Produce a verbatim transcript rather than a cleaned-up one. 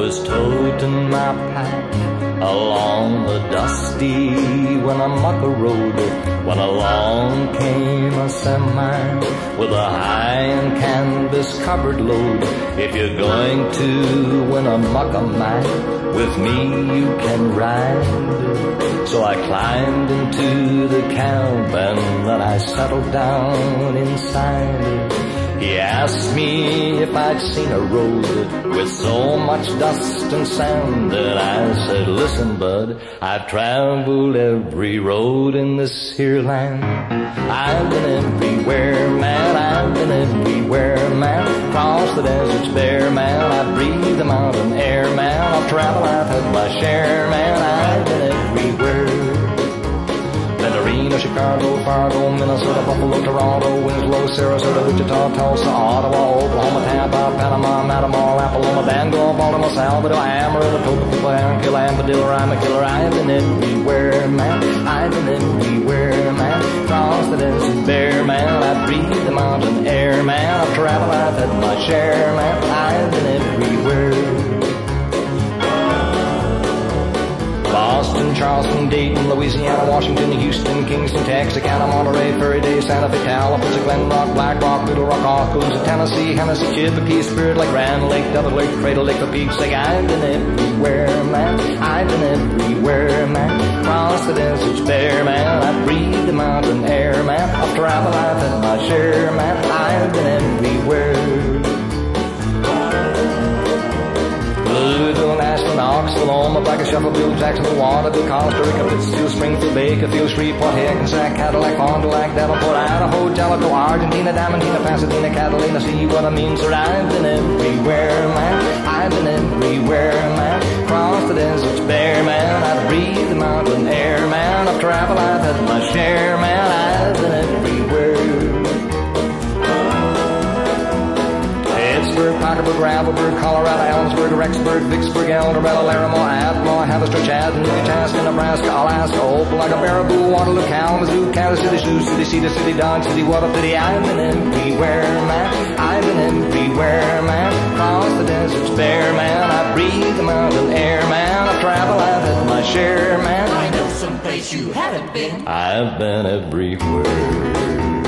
was toting my pack along the dusty Winnemucca road when along came a semi with a high and canvas-covered load. If you're going to Winnemucca, man, with me you can ride. So I climbed into the cab and then I settled down inside. He asked me if I'd seen a road with so much dust and sand, and I said, listen, bud, I've traveled every road in this here land. I've been everywhere, man, I've been everywhere, man. Crossed the deserts bare, man, I've breathed the mountain air, man. I've traveled, I've had my share, man, I've been everywhere. Reno, Chicago, Fargo, Minnesota, Buffalo, Toronto, Winslow, Sarasota, Wichita, Tulsa, Ottawa, Oklahoma, Tampa, Panama, Matamor, Apoloma, Bangor, Baltimore, Salvador, Amarillo, Topeka, Anquil, Amadillo, I'm a killer. I've been everywhere, man. I've been everywhere, man. Crossed the desert bare, man. I've breathed the mountain air, man. I've traveled, I've had my share, man. I've been everywhere. Boston, Charleston, Dayton, Louisiana, Washington, Houston, Kingston, Texarkana, Monterey, Furry Day, Santa Fe, Tallapoosa, Glen Rock, Black Rock, Little Rock, Oconee, Tennessee, Hennessy, Chippewa, Spirit Lake, Grand Lake, Double Lake, Cradle Lake, the Peaks Lake. I've been everywhere, man. I've been everywhere, man. Crossed the deserts bare, man. I've breathed the mountain air, man. I've traveled, I've had my share, man. I've been everywhere. Louisville, Nashville, Knoxville, Omaha, Black, Shuffleville, Jacksonville, Waterville, Costa Rica, Pittsfield, Springfield, Bakerfield, Shreveport, Hackensack, Cadillac, Fond du Lac, Davenport, Idaho, Jellicoe, Argentina, Diamantina, Pasadena, Catalina. See what I mean, sir? I've been everywhere, man. I've been everywhere, man. Crossed the deserts bare, man. I've breathed the mountain air, man. I've traveled, I've had my share, man. I've been everywhere. Pittsburgh, Parkersburg, Gravelburg, Colorado, Ellensburg, Rexburg, Vicksburg, El Dorado, Laramie, Atmore, Haverstraw, Chattanooga, Itasca, Nebraska, Alaska, Opelika, Baraboo, Waterloo, Kalamazoo, Kansas City, Sioux City, Cedar City, Dodge City, Water City. I've been everywhere, man. I've been everywhere, man. Crossed the deserts bare, man. I breathed the mountain air, man. I've traveled, I've had my share, man. I know someplace you haven't been. I've been everywhere.